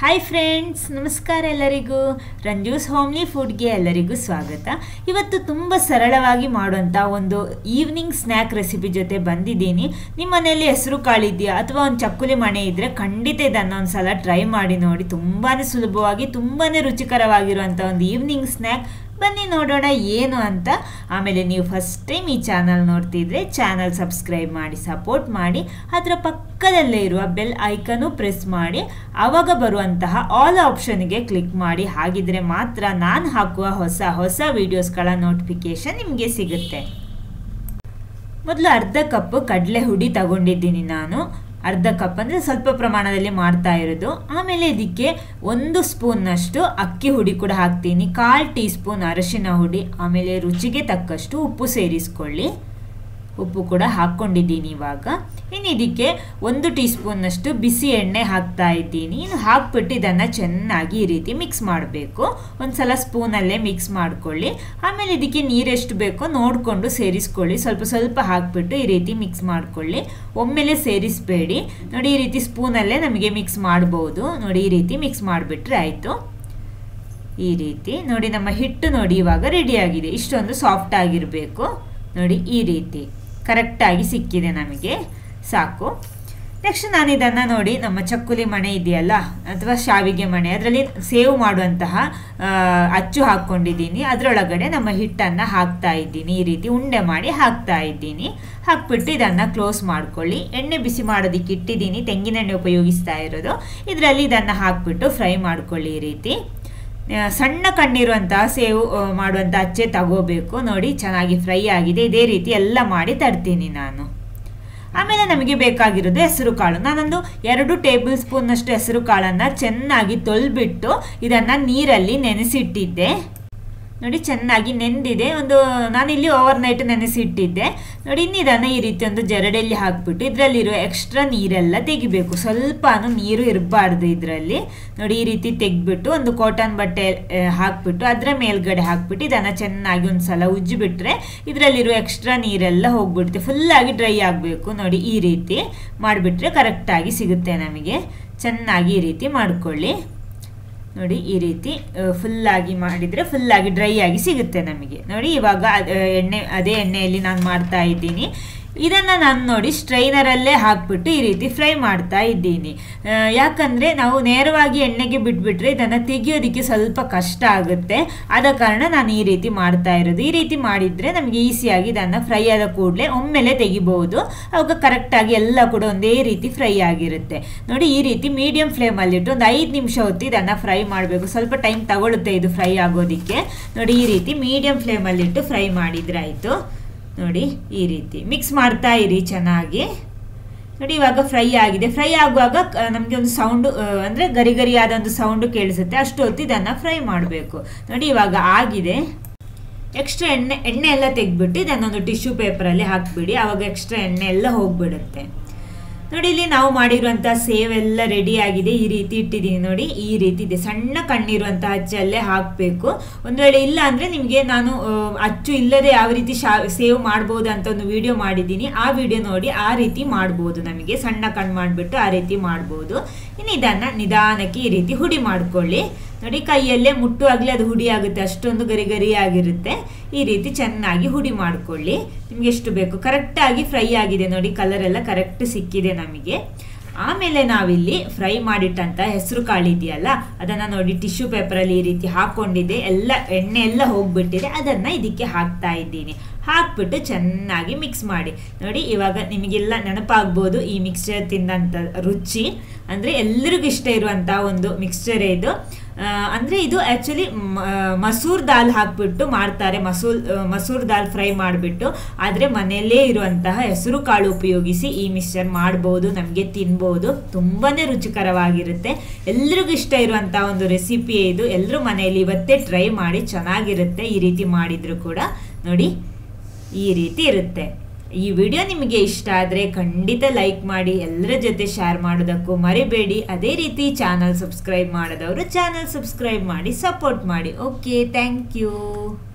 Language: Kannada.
ಹಾಯ್ ಫ್ರೆಂಡ್ಸ್, ನಮಸ್ಕಾರ ಎಲ್ಲರಿಗೂ. ರಂಜೂಸ್ ಹೋಮ್ಲಿ ಫುಡ್ಗೆ ಎಲ್ಲರಿಗೂ ಸ್ವಾಗತ. ಇವತ್ತು ತುಂಬ ಸರಳವಾಗಿ ಮಾಡುವಂಥ ಒಂದು ಈವ್ನಿಂಗ್ ಸ್ನ್ಯಾಕ್ ರೆಸಿಪಿ ಜೊತೆ ಬಂದಿದ್ದೀನಿ. ನಿಮ್ಮ ಮನೆಯಲ್ಲಿ ಹೆಸರು ಕಾಳಿದೆಯಾ ಅಥವಾ ಒಂದು ಚಕ್ಕುಲಿ ಮಣೆ ಇದ್ದರೆ ಖಂಡಿತ ಇದನ್ನು ಒಂದು ಸಲ ಟ್ರೈ ಮಾಡಿ ನೋಡಿ. ತುಂಬಾ ಸುಲಭವಾಗಿ ತುಂಬಾ ರುಚಿಕರವಾಗಿರುವಂಥ ಒಂದು ಈವ್ನಿಂಗ್ ಸ್ನ್ಯಾಕ್. ಬನ್ನಿ ನೋಡೋಣ ಏನು ಅಂತ. ಆಮೇಲೆ ನೀವು ಫಸ್ಟ್ ಟೈಮ್ ಈ ಚಾನಲ್ ನೋಡ್ತಿದ್ರೆ ಚಾನಲ್ ಸಬ್ಸ್ಕ್ರೈಬ್ ಮಾಡಿ ಸಪೋರ್ಟ್ ಮಾಡಿ, ಅದರ ಪಕ್ಕದಲ್ಲೇ ಇರುವ ಬೆಲ್ ಐಕನ್ನು ಪ್ರೆಸ್ ಮಾಡಿ, ಆವಾಗ ಬರುವಂತಹ ಆಲ್ ಆಪ್ಷನ್ಗೆ ಕ್ಲಿಕ್ ಮಾಡಿ. ಹಾಗಿದ್ರೆ ಮಾತ್ರ ನಾನು ಹಾಕುವ ಹೊಸ ವಿಡಿಯೋಸ್ಗಳ ನೋಟಿಫಿಕೇಶನ್ ನಿಮಗೆ ಸಿಗುತ್ತೆ. ಮೊದಲು ಅರ್ಧ ಕಪ್ ಕಡಲೆ ಹುಡಿ ತಗೊಂಡಿದ್ದೀನಿ ನಾನು. ಅರ್ಧ ಕಪ್ ಅಂದರೆ ಸ್ವಲ್ಪ ಪ್ರಮಾಣದಲ್ಲಿ ಮಾಡ್ತಾ ಇರೋದು. ಆಮೇಲೆ ಇದಕ್ಕೆ 1 ಸ್ಪೂನ್ನಷ್ಟು ಅಕ್ಕಿ ಹುಡಿ ಕೂಡ ಹಾಕ್ತೀನಿ, 1/4 ಟೀ ಸ್ಪೂನ್ ಅರಶಿನ ಹುಡಿ, ಆಮೇಲೆ ರುಚಿಗೆ ತಕ್ಕಷ್ಟು ಉಪ್ಪು ಸೇರಿಸ್ಕೊಳ್ಳಿ. ಉಪ್ಪು ಕೂಡ ಹಾಕ್ಕೊಂಡಿದ್ದೀನಿ. ಇವಾಗ ಇನ್ನು ಇದಕ್ಕೆ 1 ಟೀ ಸ್ಪೂನ್ನಷ್ಟು ಬಿಸಿ ಎಣ್ಣೆ ಹಾಕ್ತಾ ಇದ್ದೀನಿ. ಇನ್ನು ಹಾಕ್ಬಿಟ್ಟು ಇದನ್ನು ಚೆನ್ನಾಗಿ ಈ ರೀತಿ ಮಿಕ್ಸ್ ಮಾಡಬೇಕು. ಒಂದು ಸಲ ಸ್ಪೂನಲ್ಲೇ ಮಿಕ್ಸ್ ಮಾಡ್ಕೊಳ್ಳಿ. ಆಮೇಲೆ ಇದಕ್ಕೆ ನೀರೆಷ್ಟು ಬೇಕೋ ನೋಡಿಕೊಂಡು ಸೇರಿಸ್ಕೊಳ್ಳಿ. ಸ್ವಲ್ಪ ಸ್ವಲ್ಪ ಹಾಕ್ಬಿಟ್ಟು ಈ ರೀತಿ ಮಿಕ್ಸ್ ಮಾಡ್ಕೊಳ್ಳಿ. ಒಮ್ಮೆಲೆ ಸೇರಿಸಬೇಡಿ. ನೋಡಿ, ಈ ರೀತಿ ಸ್ಪೂನಲ್ಲೇ ನಮಗೆ ಮಿಕ್ಸ್ ಮಾಡ್ಬೋದು. ನೋಡಿ, ಈ ರೀತಿ ಮಿಕ್ಸ್ ಮಾಡಿಬಿಟ್ರೆ ಆಯಿತು. ಈ ರೀತಿ ನೋಡಿ, ನಮ್ಮ ಹಿಟ್ಟು ನೋಡಿ ಇವಾಗ ರೆಡಿಯಾಗಿದೆ. ಇಷ್ಟೊಂದು ಸಾಫ್ಟ್ ಆಗಿರಬೇಕು. ನೋಡಿ, ಈ ರೀತಿ ಕರೆಕ್ಟಾಗಿ ಸಿಕ್ಕಿದೆ ನಮಗೆ, ಸಾಕು. ನೆಕ್ಸ್ಟ್ ನಾನು ಇದನ್ನು ನೋಡಿ, ನಮ್ಮ ಚಕ್ಕುಲಿ ಮಣೆ ಇದೆಯಲ್ಲ ಅಥವಾ ಶಾವಿಗೆ ಮಣೆ, ಅದರಲ್ಲಿ ಸೇವ್ ಮಾಡುವಂತಹ ಅಚ್ಚು ಹಾಕ್ಕೊಂಡಿದ್ದೀನಿ. ಅದರೊಳಗಡೆ ನಮ್ಮ ಹಿಟ್ಟನ್ನು ಹಾಕ್ತಾ ಇದ್ದೀನಿ. ಈ ರೀತಿ ಉಂಡೆ ಮಾಡಿ ಹಾಕ್ತಾ ಇದ್ದೀನಿ. ಹಾಕ್ಬಿಟ್ಟು ಇದನ್ನು ಕ್ಲೋಸ್ ಮಾಡ್ಕೊಳ್ಳಿ. ಎಣ್ಣೆ ಬಿಸಿ ಮಾಡೋದಕ್ಕೆ ಇಟ್ಟಿದ್ದೀನಿ, ತೆಂಗಿನೆಣ್ಣೆ ಉಪಯೋಗಿಸ್ತಾ ಇರೋದು. ಇದರಲ್ಲಿ ಇದನ್ನು ಹಾಕ್ಬಿಟ್ಟು ಫ್ರೈ ಮಾಡ್ಕೊಳ್ಳಿ. ಈ ರೀತಿ ಸಣ್ಣ ಕಣ್ಣಿರುವಂತಹ ಸೇವು ಮಾಡುವಂಥ ಅಚ್ಚೆ ತಗೋಬೇಕು. ನೋಡಿ, ಚೆನ್ನಾಗಿ ಫ್ರೈ ಆಗಿದೆ. ಇದೇ ರೀತಿ ಎಲ್ಲ ಮಾಡಿ ತರ್ತೀನಿ ನಾನು. ಆಮೇಲೆ ನಮಗೆ ಬೇಕಾಗಿರೋದು ಹೆಸರು ಕಾಳು. ನಾನೊಂದು 2 ಟೇಬಲ್ ಸ್ಪೂನ್ನಷ್ಟು ಹೆಸರು ಕಾಳನ್ನು ಚೆನ್ನಾಗಿ ತೊಳೆದ್ಬಿಟ್ಟು ಇದನ್ನು ನೀರಲ್ಲಿ ನೆನೆಸಿಟ್ಟಿದ್ದೆ. ನೋಡಿ, ಚೆನ್ನಾಗಿ ನೆಂದಿದೆ. ನಾನಿಲ್ಲಿ ಓವರ್ ನೈಟ್ ನೆನೆಸಿಟ್ಟಿದ್ದೆ. ನೋಡಿ, ಇನ್ನು ಇದನ್ನು ಈ ರೀತಿ ಒಂದು ಜರಡಿಯಲ್ಲಿ ಹಾಕ್ಬಿಟ್ಟು ಇದರಲ್ಲಿರೋ ಎಕ್ಸ್ಟ್ರಾ ನೀರೆಲ್ಲ ತೆಗಿಬೇಕು. ಸ್ವಲ್ಪನೂ ನೀರು ಇರಬಾರ್ದು ಇದರಲ್ಲಿ. ನೋಡಿ, ಈ ರೀತಿ ತೆಗೆದ್ಬಿಟ್ಟು ಒಂದು ಕಾಟನ್ ಬಟ್ಟೆ ಹಾಕ್ಬಿಟ್ಟು ಅದರ ಮೇಲ್ಗಡೆ ಹಾಕ್ಬಿಟ್ಟು ಇದನ್ನು ಚೆನ್ನಾಗಿ ಒಂದು ಸಲ ಉಜ್ಜಿಬಿಟ್ರೆ ಇದರಲ್ಲಿರೋ ಎಕ್ಸ್ಟ್ರಾ ನೀರೆಲ್ಲ ಹೋಗ್ಬಿಡುತ್ತೆ. ಫುಲ್ಲಾಗಿ ಡ್ರೈ ಆಗಬೇಕು. ನೋಡಿ, ಈ ರೀತಿ ಮಾಡಿಬಿಟ್ರೆ ಕರೆಕ್ಟಾಗಿ ಸಿಗುತ್ತೆ ನಮಗೆ. ಚೆನ್ನಾಗಿ ಈ ರೀತಿ ಮಾಡ್ಕೊಳ್ಳಿ. ನೋಡಿ, ಈ ರೀತಿ ಫುಲ್ಲಾಗಿ ಮಾಡಿದರೆ ಫುಲ್ಲಾಗಿ ಡ್ರೈ ಆಗಿ ಸಿಗುತ್ತೆ ನಮಗೆ. ನೋಡಿ, ಇವಾಗ ಅದೇ ಎಣ್ಣೆಯಲ್ಲಿ ನಾನು ಮಾಡ್ತಾ ಇದ್ದೀನಿ. ಇದನ್ನು ನಾನು ನೋಡಿ ಸ್ಟ್ರೈನರಲ್ಲೇ ಹಾಕ್ಬಿಟ್ಟು ಈ ರೀತಿ ಫ್ರೈ ಮಾಡ್ತಾ ಇದ್ದೀನಿ. ಯಾಕಂದರೆ ನಾವು ನೇರವಾಗಿ ಎಣ್ಣೆಗೆ ಬಿಟ್ಬಿಟ್ರೆ ಇದನ್ನು ತೆಗಿಯೋದಕ್ಕೆ ಸ್ವಲ್ಪ ಕಷ್ಟ ಆಗುತ್ತೆ. ಆದ ಕಾರಣ ನಾನು ಈ ರೀತಿ ಮಾಡ್ತಾ ಇರೋದು. ಈ ರೀತಿ ಮಾಡಿದರೆ ನಮಗೆ ಈಸಿಯಾಗಿ ಇದನ್ನು ಫ್ರೈ ಆದ ಕೂಡಲೇ ಒಮ್ಮೆಲೆ ತೆಗಿಬಹುದು. ಅವಾಗ ಕರೆಕ್ಟಾಗಿ ಎಲ್ಲ ಕೂಡ ಒಂದೇ ರೀತಿ ಫ್ರೈ ಆಗಿರುತ್ತೆ. ನೋಡಿ, ಈ ರೀತಿ ಮೀಡಿಯಂ ಫ್ಲೇಮಲ್ಲಿಟ್ಟು ಒಂದು 5 ನಿಮಿಷ ಹೊತ್ತು ಇದನ್ನು ಫ್ರೈ ಮಾಡಬೇಕು. ಸ್ವಲ್ಪ ಟೈಮ್ ತಗೊಳುತ್ತೆ ಇದು ಫ್ರೈ ಆಗೋದಕ್ಕೆ. ನೋಡಿ, ಈ ರೀತಿ ಮೀಡಿಯಂ ಫ್ಲೇಮಲ್ಲಿಟ್ಟು ಫ್ರೈ ಮಾಡಿದರೆ ಆಯಿತು. ನೋಡಿ, ಈ ರೀತಿ ಮಿಕ್ಸ್ ಮಾಡ್ತಾ ಇರಿ ಚೆನ್ನಾಗಿ. ನೋಡಿ, ಇವಾಗ ಫ್ರೈ ಆಗಿದೆ. ಫ್ರೈ ಆಗುವಾಗ ನಮಗೆ ಒಂದು ಸೌಂಡು ಅಂದರೆ ಗರಿ ಗರಿಯಾದ ಒಂದು ಸೌಂಡು ಕೇಳಿಸುತ್ತೆ. ಅಷ್ಟು ಹೊತ್ತು ಇದನ್ನು ಫ್ರೈ ಮಾಡಬೇಕು. ನೋಡಿ, ಇವಾಗ ಆಗಿದೆ. ಎಕ್ಸ್ಟ್ರಾ ಎಣ್ಣೆ ಎಲ್ಲ ತೆಗೆದ್ಬಿಟ್ಟು ಇದನ್ನೊಂದು ಟಿಶ್ಯೂ ಪೇಪರಲ್ಲಿ ಹಾಕಿಬಿಡಿ. ಆವಾಗ ಎಕ್ಸ್ಟ್ರಾ ಎಣ್ಣೆ ಎಲ್ಲ ಹೋಗಿಬಿಡುತ್ತೆ. ನೋಡಿ, ಇಲ್ಲಿ ನಾವು ಮಾಡಿರುವಂಥ ಸೇವೆಲ್ಲ ರೆಡಿ ಆಗಿದೆ. ಈ ರೀತಿ ಇಟ್ಟಿದ್ದೀನಿ. ನೋಡಿ, ಈ ರೀತಿ ಇದೆ. ಸಣ್ಣ ಕಣ್ಣಿರುವಂಥ ಅಚ್ಚಲ್ಲೇ ಹಾಕಬೇಕು. ಒಂದು ವೇಳೆ ಇಲ್ಲ ಅಂದರೆ ನಿಮಗೆ ನಾನು ಅಚ್ಚು ಇಲ್ಲದೆ ಯಾವ ರೀತಿ ಸೇವ್ ಮಾಡ್ಬೋದು ಅಂತ ಒಂದು ವಿಡಿಯೋ ಮಾಡಿದ್ದೀನಿ. ಆ ವಿಡಿಯೋ ನೋಡಿ ಆ ರೀತಿ ಮಾಡ್ಬೋದು. ನಮಗೆ ಸಣ್ಣ ಕಣ್ಣು ಮಾಡಿಬಿಟ್ಟು ಆ ರೀತಿ ಮಾಡ್ಬೋದು. ಇನ್ನು ಇದನ್ನು ನಿಧಾನಕ್ಕೆ ಈ ರೀತಿ ಹುಡಿ ಮಾಡ್ಕೊಳ್ಳಿ. ನೋಡಿ, ಕೈಯಲ್ಲೇ ಮುಟ್ಟುವಾಗಲೇ ಅದು ಹುಡಿ ಆಗುತ್ತೆ. ಅಷ್ಟೊಂದು ಗರಿ ಗರಿ ಆಗಿರುತ್ತೆ. ಈ ರೀತಿ ಚೆನ್ನಾಗಿ ಹುಡಿ ಮಾಡಿಕೊಳ್ಳಿ. ನಿಮ್ಗೆ ಎಷ್ಟು ಬೇಕು. ಕರೆಕ್ಟಾಗಿ ಫ್ರೈ ಆಗಿದೆ. ನೋಡಿ, ಕಲರ್ ಎಲ್ಲ ಕರೆಕ್ಟ್ ಸಿಕ್ಕಿದೆ ನಮಗೆ. ಆಮೇಲೆ ನಾವಿಲ್ಲಿ ಫ್ರೈ ಮಾಡಿಟ್ಟಂಥ ಹೆಸರು ಕಾಳು ಇದೆಯಲ್ಲ, ಅದನ್ನು ನೋಡಿ ಟಿಶ್ಯೂ ಪೇಪರಲ್ಲಿ ಈ ರೀತಿ ಹಾಕ್ಕೊಂಡಿದ್ದೆ. ಎಲ್ಲ ಎಣ್ಣೆ ಎಲ್ಲ ಹೋಗ್ಬಿಟ್ಟಿದೆ. ಅದನ್ನು ಇದಕ್ಕೆ ಹಾಕ್ತಾ ಇದ್ದೀನಿ. ಹಾಕ್ಬಿಟ್ಟು ಚೆನ್ನಾಗಿ ಮಿಕ್ಸ್ ಮಾಡಿ. ನೋಡಿ, ಇವಾಗ ನಿಮಗೆಲ್ಲ ನೆನಪಾಗ್ಬೋದು ಈ ಮಿಕ್ಸ್ಚರ್ ತಿಂದಂಥ ರುಚಿ. ಅಂದರೆ ಎಲ್ಲರಿಗೂ ಇಷ್ಟ ಇರುವಂಥ ಒಂದು ಮಿಕ್ಸ್ಚರೇ ಇದು. ಅಂದರೆ ಇದು ಆ್ಯಕ್ಚುಲಿ ಮಸೂರ್ ದಾಲ್ ಹಾಕ್ಬಿಟ್ಟು ಮಾಡ್ತಾರೆ. ಮಸೂರ್ ದಾಲ್ ಫ್ರೈ ಮಾಡಿಬಿಟ್ಟು. ಆದರೆ ಮನೆಯಲ್ಲೇ ಇರುವಂತಹ ಹೆಸರು ಕಾಳು ಉಪಯೋಗಿಸಿ ಈ ಮಿಕ್ಸ್ಚರ್ ಮಾಡ್ಬೋದು. ನಮಗೆ ತಿನ್ಬೋದು. ತುಂಬಾ ರುಚಿಕರವಾಗಿರುತ್ತೆ. ಎಲ್ರಿಗೂ ಇಷ್ಟ ಇರುವಂಥ ಒಂದು ರೆಸಿಪಿಯೇ ಇದು. ಎಲ್ಲರೂ ಮನೆಯಲ್ಲಿ ಇವತ್ತೇ ಟ್ರೈ ಮಾಡಿ, ಚೆನ್ನಾಗಿರುತ್ತೆ. ಈ ರೀತಿ ಮಾಡಿದ್ರು ಕೂಡ ನೋಡಿ ಈ ರೀತಿ ಇರುತ್ತೆ. ಈ ವಿಡಿಯೋ ನಿಮಗೆ ಇಷ್ಟ ಆದರೆ ಖಂಡಿತ ಲೈಕ್ ಮಾಡಿ, ಎಲ್ಲರ ಜೊತೆ ಶೇರ್ ಮಾಡೋದಕ್ಕೂ ಮರಿಬೇಡಿ. ಅದೇ ರೀತಿ ಚಾನಲ್ ಸಬ್ಸ್ಕ್ರೈಬ್ ಮಾಡದವರು ಚಾನಲ್ ಸಬ್ಸ್ಕ್ರೈಬ್ ಮಾಡಿ ಸಪೋರ್ಟ್ ಮಾಡಿ. Okay, thank you.